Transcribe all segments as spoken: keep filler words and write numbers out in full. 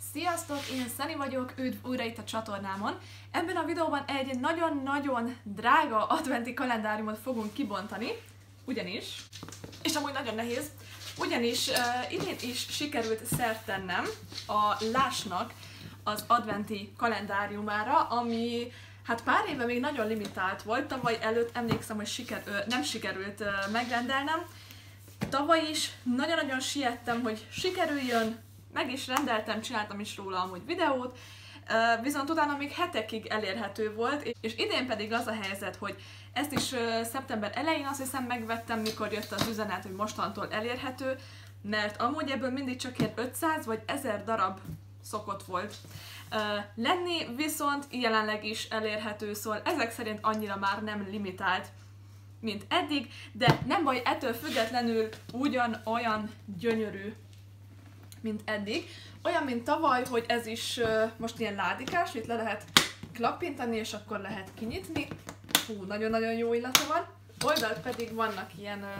Sziasztok, én Szeni vagyok, üdv újra itt a csatornámon. Ebben a videóban egy nagyon-nagyon drága adventi kalendáriumot fogunk kibontani, ugyanis, és amúgy nagyon nehéz, ugyanis uh, idén is sikerült szert tennem a Lush-nak az adventi kalendáriumára, ami hát pár éve még nagyon limitált volt, tavaly előtt emlékszem, hogy siker, uh, nem sikerült uh, megrendelnem. Tavaly is nagyon-nagyon siettem, hogy sikerüljön, meg is rendeltem, csináltam is róla amúgy videót, viszont utána még hetekig elérhető volt, és idén pedig az a helyzet, hogy ezt is szeptember elején azt hiszem megvettem, mikor jött az üzenet, hogy mostantól elérhető, mert amúgy ebből mindig csak ilyen ötszáz vagy ezer darab szokott volt lenni, viszont jelenleg is elérhető, szóval ezek szerint annyira már nem limitált, mint eddig, de nem baj, ettől függetlenül ugyanolyan gyönyörű, mint eddig. Olyan, mint tavaly, hogy ez is uh, most ilyen ládikás, itt le lehet klappintani, és akkor lehet kinyitni. Hú, nagyon-nagyon jó illata van. Oldalt pedig vannak ilyen uh,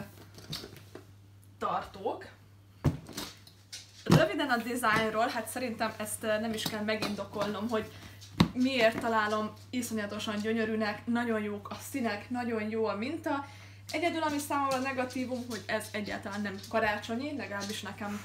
tartók. Röviden a dizájnról, hát szerintem ezt uh, nem is kell megindokolnom, hogy miért találom iszonyatosan gyönyörűnek, nagyon jók a színek, nagyon jó a minta. Egyedül, ami számomra negatívum, hogy ez egyáltalán nem karácsonyi, legalábbis nekem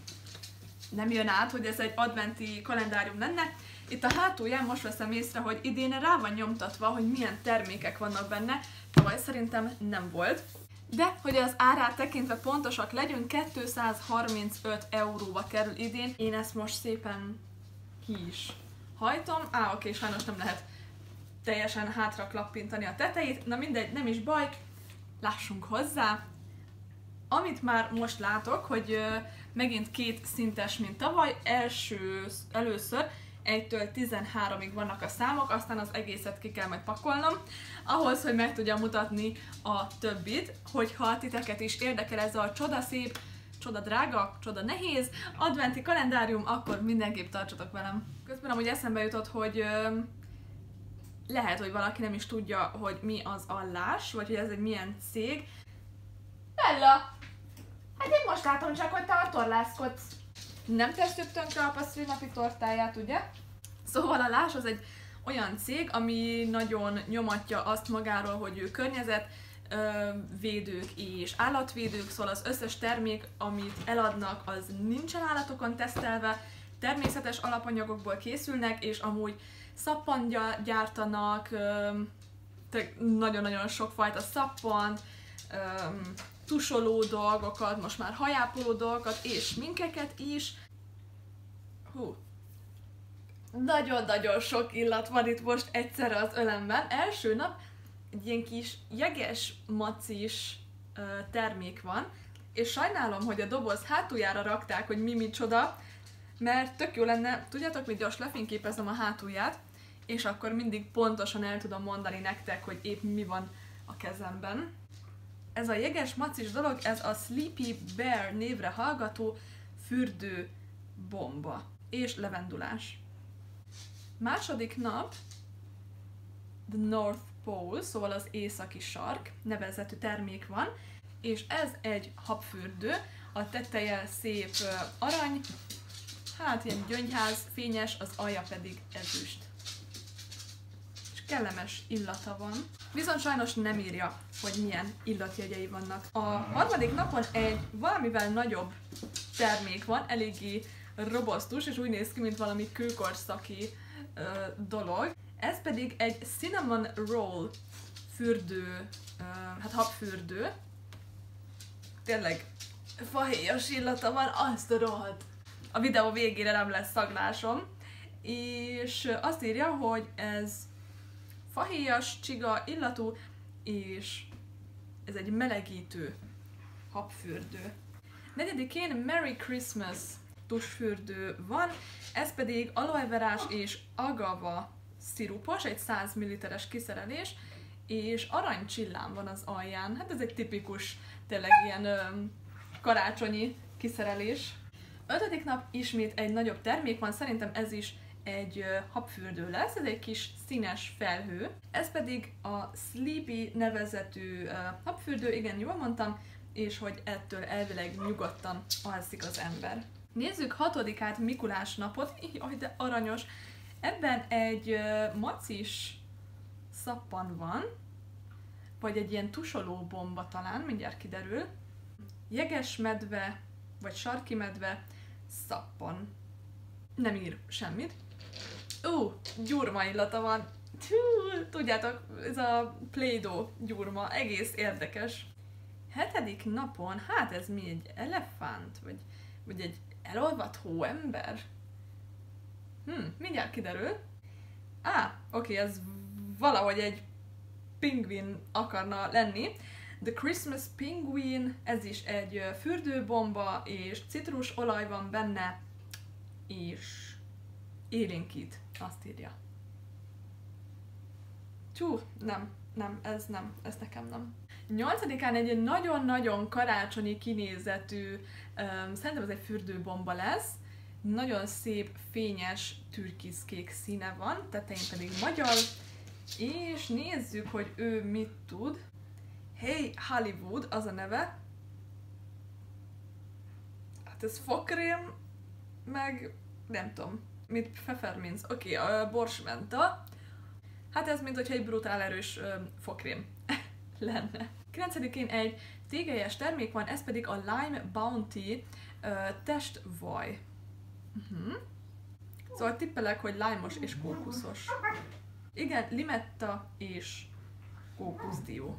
nem jön át, hogy ez egy adventi kalendárium lenne. Itt a hátulján most veszem észre, hogy idén rá van nyomtatva, hogy milyen termékek vannak benne, tavaly szerintem nem volt. De, hogy az árát tekintve pontosak legyünk, kétszázharmincöt euróba kerül idén. Én ezt most szépen ki is hajtom. Á, oké, sajnos nem lehet teljesen hátra klappintani a tetejét. Na mindegy, nem is baj, lássunk hozzá. Amit már most látok, hogy uh, megint két szintes, mint tavaly, első, először egytől tizenháromig vannak a számok, aztán az egészet ki kell majd pakolnom, ahhoz, hogy meg tudjam mutatni a többit, hogyha titeket is érdekel ez a csoda szép, csoda drága, csoda nehéz adventi kalendárium, akkor mindenképp tartsatok velem. Közben amúgy eszembe jutott, hogy uh, lehet, hogy valaki nem is tudja, hogy mi az a Lush, vagy hogy ez egy milyen cég. Bella! Hát én most látom csak, hogy te a torlászkodsz. Nem tesszük tönkre apa szülinapi tortáját, ugye? Szóval a Lush az egy olyan cég, ami nagyon nyomatja azt magáról, hogy ő környezetvédők és állatvédők, szóval az összes termék, amit eladnak, az nincsen állatokon tesztelve, természetes alapanyagokból készülnek, és amúgy szappant gyártanak, nagyon-nagyon sokfajta szappant, tusoló dolgokat, most már hajápoló dolgokat, és minkeket is. Hú. Nagyon-nagyon sok illat van itt most egyszerre az ölemben. Első nap egy ilyen kis jeges, macis uh, termék van, és sajnálom, hogy a doboz hátuljára rakták, hogy mi micsoda, mert tök jó lenne, tudjátok, hogy gyors lefényképezem a hátulját, és akkor mindig pontosan el tudom mondani nektek, hogy épp mi van a kezemben. Ez a jeges macis dolog, ez a Sleepy Bear névre hallgató fürdő bomba és levendulás. Második nap The North Pole, szóval az északi sark nevezetű termék van, és ez egy habfürdő, a teteje szép arany, hát ilyen gyöngyház, fényes, az alja pedig ezüst. Kellemes illata van, viszont sajnos nem írja, hogy milyen illatjegyei vannak. A harmadik napon egy valamivel nagyobb termék van, eléggé robosztus, és úgy néz ki, mint valami kőkorszaki ö, dolog. Ez pedig egy cinnamon roll fürdő, ö, hát habfürdő. Tényleg fahéjas illata van, azt a rohadt. A videó végére nem lesz szaglásom. És azt írja, hogy ez fahéjas, csiga illatú, és ez egy melegítő habfürdő. Negyedikén Merry Christmas tusfürdő van, ez pedig aloe verás és agava szirupos, egy száz milliliteres kiszerelés, és aranycsillám van az alján. Hát ez egy tipikus, tényleg ilyen ö, karácsonyi kiszerelés. Ötödik nap ismét egy nagyobb termék van, szerintem ez is egy habfürdő lesz, ez egy kis színes felhő, ez pedig a Sleepy nevezetű uh, habfürdő, igen, jól mondtam, és hogy ettől elvileg nyugodtan alszik az ember. Nézzük hatodikát, Mikulás napot. Jaj, de aranyos! Ebben egy uh, macis szappan van, vagy egy ilyen tusoló bomba talán, mindjárt kiderül. Jegesmedve, vagy sarki medve, szappan. Nem ír semmit. Ú, uh, gyurma illata van. Hú, tudjátok, ez a Play-Doh gyurma, egész érdekes. Hetedik napon, hát ez mi, egy elefánt, vagy, vagy egy elolvadt hóember? Hm, mindjárt kiderül. Á, oké, okay, ez valahogy egy pingvin akarna lenni. The Christmas Penguin, ez is egy fürdőbomba, és citrusolaj van benne, és élénkít, azt írja. Tyú, nem, nem, ez nem, ez nekem nem. Nyolcadikán egy nagyon-nagyon karácsonyi kinézetű, um, szerintem ez egy fürdőbomba lesz, nagyon szép, fényes, türkiszkék színe van, tetején pedig magyar, és nézzük, hogy ő mit tud. Hey Hollywood, az a neve. Hát ez fokrém, meg nem tudom, mit pfefferminz. Oké, okay, a borsmenta. Hát ez mint hogyha egy brutál erős ö, fokrém lenne. kilencedikén egy tégelyes termék van, ez pedig a Lime Bounty ö, testvaj. Uh-huh. Szóval tippelek, hogy lime-os és kókuszos. Igen, limetta és kókuszdió.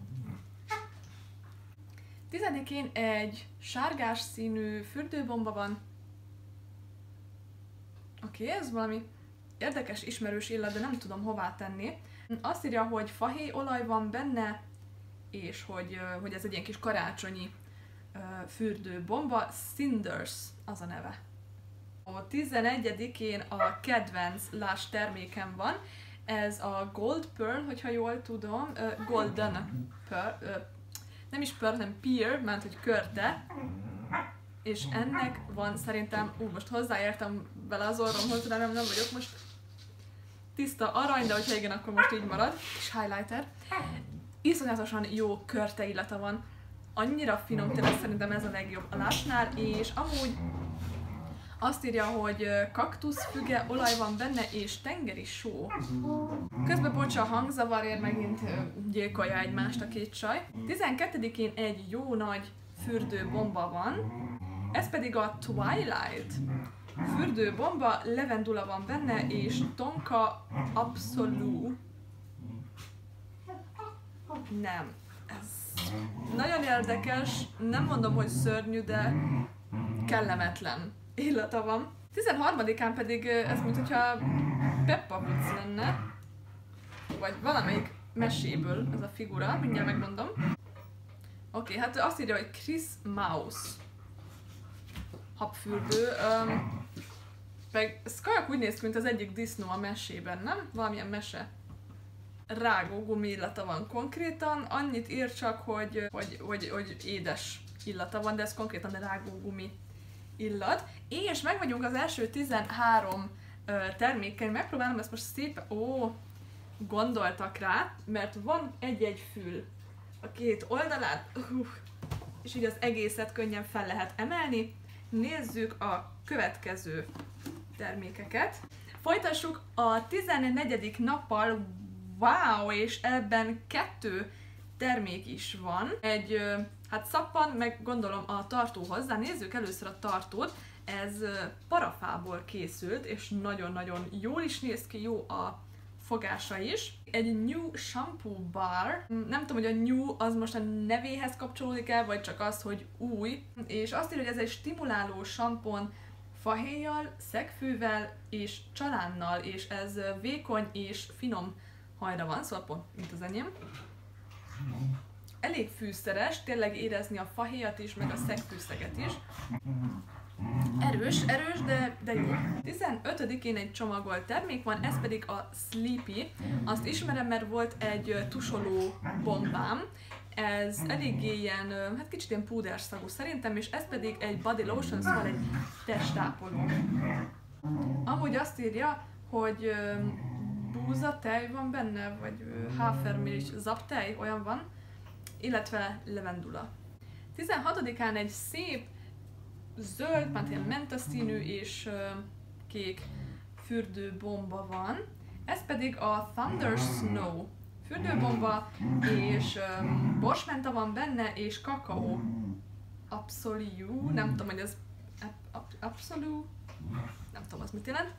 Tizedikén egy sárgás színű fürdőbomba van. Oké, okay, ez valami érdekes, ismerős illat, de nem tudom hová tenni. Azt írja, hogy fahéjolaj van benne, és hogy, hogy ez egy ilyen kis karácsonyi fürdőbomba. Cinders az a neve. A tizenegyedikén a kedvenc Lush termékem van. Ez a Gold Pearl, hogyha jól tudom. Golden Pearl. Nem is pearl, hanem pear, mert hogy körte. És ennek van szerintem, ú, most hozzáértem vele az orromhoz, de nem, nem vagyok most tiszta arany, de hogyha igen, akkor most így marad. Kis highlighter. Iszonyatosan jó körte illata van. Annyira finom, tényleg szerintem ez a legjobb a Lushnál, és amúgy azt írja, hogy kaktuszfüge olaj van benne, és tengeri só. Közben bocs, a hangzavarért megint gyilkolja egymást a két csaj. tizenkettedikén egy jó nagy fürdőbomba van, ez pedig a Twilight fürdőbomba, levendula van benne, és tonka absolu. Nem, ez nagyon érdekes, nem mondom, hogy szörnyű, de kellemetlen illata van. tizenharmadikán pedig ez mint hogyha Peppa Woods lenne, vagy valamelyik meséből ez a figura, mindjárt megmondom. Oké, okay, hát azt írja, hogy Chris Mouse habfürdő, um, meg ez kajak úgy néz ki, mint az egyik disznó a mesében, nem? Valamilyen mese. Rágó gumi illata van konkrétan, annyit ír csak, hogy, hogy, hogy, hogy édes illata van, de ez konkrétan rágó gumi illat. És meg vagyunk az első tizenhárom uh, termékkel, megpróbálom ezt most szépen, ó, gondoltak rá, mert van egy-egy fül a két oldalán, uh, és így az egészet könnyen fel lehet emelni. Nézzük a következő termékeket. Folytassuk a tizennegyedik nappal, wow, és ebben kettő termék is van. Egy, hát szappan, meg gondolom a tartó hozzá. Nézzük először a tartót. Ez parafából készült, és nagyon-nagyon jól is néz ki, jó a fogása is. Egy New Shampoo Bar. Nem tudom, hogy a New az most a nevéhez kapcsolódik el, vagy csak az, hogy új. És azt írja, hogy ez egy stimuláló sampon fahéjjal, szegfűvel és csalánnal, és ez vékony és finom hajra van, szóval pont mint az enyém. Elég fűszeres, tényleg érezni a fahéjat is, meg a szegfűszeget is. Erős, erős, de, de jó. tizenötödikén egy csomagolt termék van, ez pedig a Sleepy. Azt ismerem, mert volt egy tusoló bombám. Ez eléggé ilyen, hát kicsit ilyen púderszagú szerintem, és ez pedig egy body lotion, szóval egy testápoló. Amúgy azt írja, hogy búzatej van benne, vagy hafermilch zaptej, olyan van, illetve levendula. tizenhatodikán egy szép zöld, hát ilyen mentaszínű és ö, kék fürdőbomba van. Ez pedig a Thunder Snow fürdőbomba, és ö, borsmenta van benne, és kakaó. Absolute, nem tudom, hogy ez Absolute, nem tudom, az mit jelent.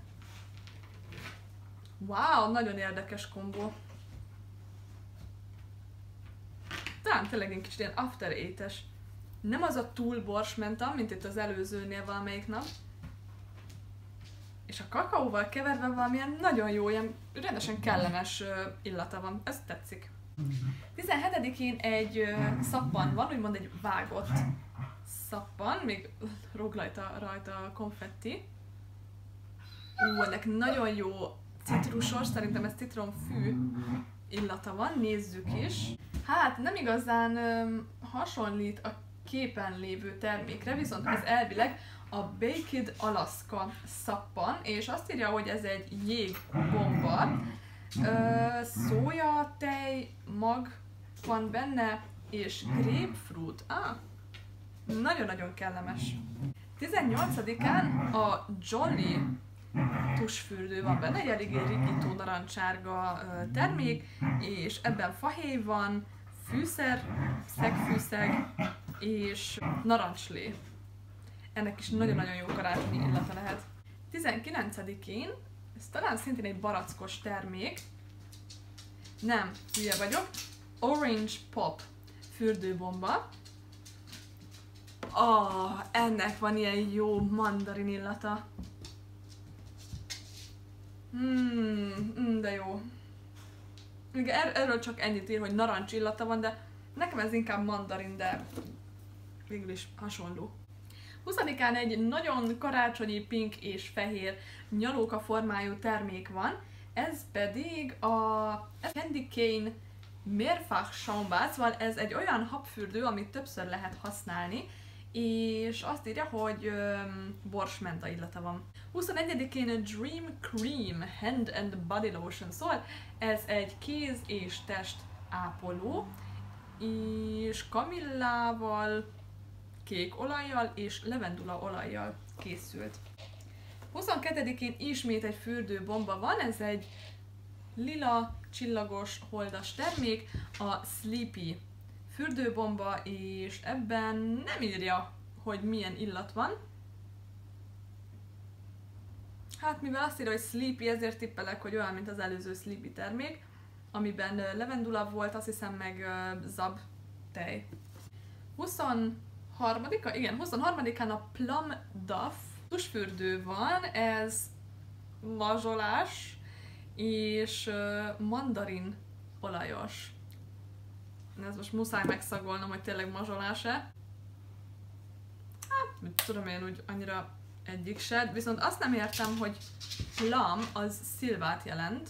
Wow, nagyon érdekes kombó. Talán tényleg egy kicsit ilyen after eight-es. Nem az a túl borsmenta, mint itt az előzőnél valamelyik nap. És a kakaóval keverve valamilyen nagyon jó, ilyen rendesen kellemes uh, illata van. Ez tetszik. tizenhetedikén egy uh, szappan van, úgymond egy vágott szappan, még róg rajta, rajta a konfetti. Ú, ennek nagyon jó citrusos, szerintem ez citromfű illata van, nézzük is. Hát nem igazán um, hasonlít a képen lévő termékre, viszont ez elvileg a Baked Alaska szappan, és azt írja, hogy ez egy jégbomba. Ö, szója, tej, mag van benne, és grapefruit. Ah, nagyon-nagyon kellemes. tizennyolcadikán a Jolly tusfürdő van benne, egy eléggé rigító narancsárga termék, és ebben fahéj van, fűszer, szegfűszeg és narancslé. Ennek is nagyon-nagyon jó karácsonyi illata lehet. tizenkilencedikén, ez talán szintén egy barackos termék, nem, hülye vagyok, Orange Pop fürdőbomba. Ah, ennek van ilyen jó mandarin illata. Hmm, de jó. Igen, er erről csak ennyit ír, hogy narancs illata van, de nekem ez inkább mandarin, de végül is hasonló. huszadikán egy nagyon karácsonyi pink és fehér nyalóka formájú termék van, ez pedig a Candy Cane Mehrfach Schaumbad, szóval ez egy olyan habfürdő, amit többször lehet használni, és azt írja, hogy öm, borsmenta illata van. huszonegyedikén a Dream Cream Hand and Body Lotion, szóval ez egy kéz és test ápoló, és kamillával, kék olajjal és levendula olajjal készült. huszonkettedikén ismét egy fürdőbomba van, ez egy lila csillagos holdas termék, a Sleepy fürdőbomba, és ebben nem írja, hogy milyen illat van. Hát mivel azt írja, hogy Sleepy, ezért tippelek, hogy olyan, mint az előző Sleepy termék, amiben levendula volt, azt hiszem, meg uh, zab tej. huszonharmadika Igen, huszonharmadikán a Plum Duff tusfürdő van, ez mazsolás és uh, mandarin olajos. Ez most muszáj megszagolnom, hogy tényleg mazsolás-e. Hát, mit tudom én, úgy annyira egyik se, viszont azt nem értem, hogy plum az szilvát jelent.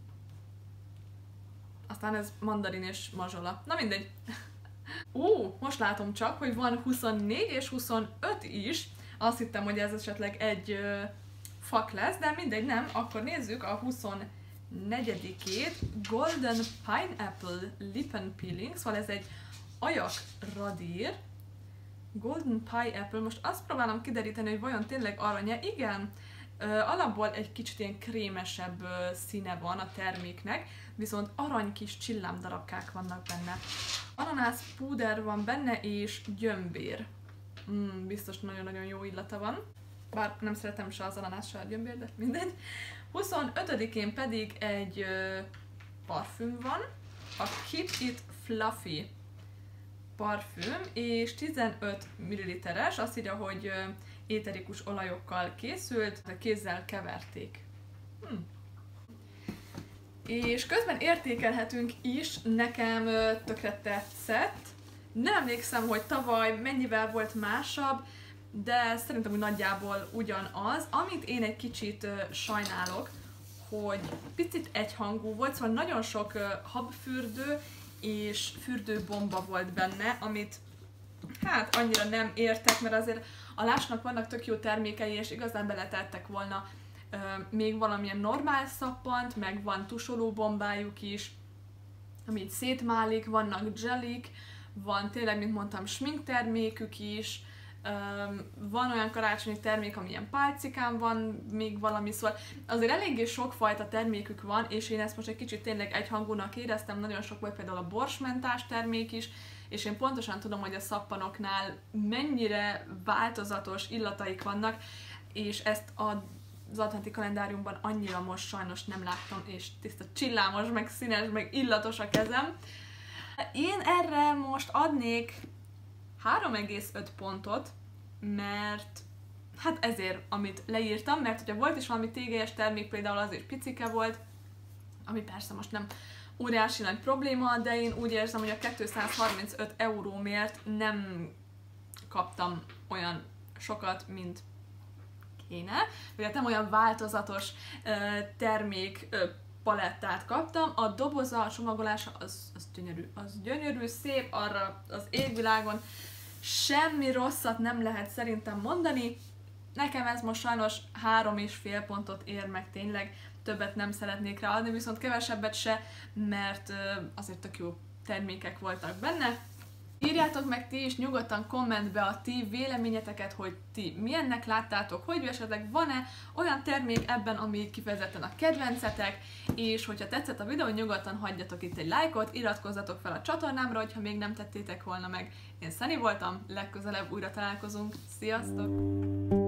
Aztán ez mandarin és mazsola. Na mindegy. Ó, most látom csak, hogy van huszonnégy és huszonöt is. Azt hittem, hogy ez esetleg egy ö, fak lesz, de mindegy, nem. Akkor nézzük a huszonnegyedikét. Golden Pineapple Lippen Peeling, szóval ez egy ajak radír. Golden Pineapple, most azt próbálom kideríteni, hogy vajon tényleg aranya. Igen, ö, alapból egy kicsit ilyen krémesebb ö, színe van a terméknek, viszont arany kis csillámdarabkák vannak benne. Ananász púder van benne, és gyömbér. Mm, biztos nagyon-nagyon jó illata van. Bár nem szeretem se az ananász, se a gyömbér, de mindegy. huszonötödikén pedig egy ö, parfüm van. A Keep It Fluffy parfüm, és tizenöt milliliteres, azt írja, hogy ö, éterikus olajokkal készült, de kézzel keverték. Hm. És közben értékelhetünk is, nekem ö, tökre tetszett. Nem emlékszem, hogy tavaly mennyivel volt másabb, de szerintem úgy nagyjából ugyanaz. Amit én egy kicsit ö, sajnálok, hogy picit egyhangú volt, szóval nagyon sok ö, habfürdő és fürdőbomba volt benne, amit hát annyira nem értek, mert azért a Lushnak vannak tök jó termékei, és igazán beletettek volna ö, még valamilyen normál szappant, meg van tusolóbombájuk is, amit szétmálik, vannak gelik, van tényleg, mint mondtam, sminktermékük is, van olyan karácsonyi termék, amilyen pálcikán van még valami, szóval azért eléggé sokfajta termékük van, és én ezt most egy kicsit tényleg egyhangúnak éreztem, nagyon sok volt például a borsmentás termék is, és én pontosan tudom, hogy a szappanoknál mennyire változatos illataik vannak, és ezt a az adventi kalendáriumban annyira most sajnos nem láttam, és tiszta csillámos, meg színes, meg illatos a kezem. Én erre most adnék három egész öt pontot, mert hát ezért, amit leírtam, mert hogyha volt is valami tégelyes termék, például az is picike volt, ami persze most nem óriási nagy probléma, de én úgy érzem, hogy a kétszázharmincöt eurómért nem kaptam olyan sokat, mint kéne, vagy hát nem olyan változatos uh, termék uh, palettát kaptam. A doboza, a csomagolása az, az gyönyörű, az gyönyörű, szép, arra az égvilágon semmi rosszat nem lehet szerintem mondani. Nekem ez most sajnos három és fél pontot ér meg tényleg, többet nem szeretnék ráadni, viszont kevesebbet se, mert uh, azért tök jó termékek voltak benne. Írjátok meg ti is nyugodtan kommentbe a ti véleményeteket, hogy ti milyennek láttátok, hogy esetleg van-e olyan termék ebben, ami kifejezetten a kedvencetek, és hogyha tetszett a videó, nyugodtan hagyjatok itt egy lájkot, iratkozzatok fel a csatornámra, hogyha még nem tettétek volna meg. Én Szeni voltam, legközelebb újra találkozunk, sziasztok!